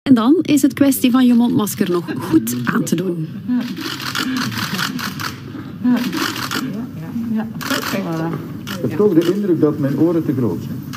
En dan is het kwestie van je mondmasker nog goed aan te doen. Ja, perfect. Ik heb toch de indruk dat mijn oren te groot zijn.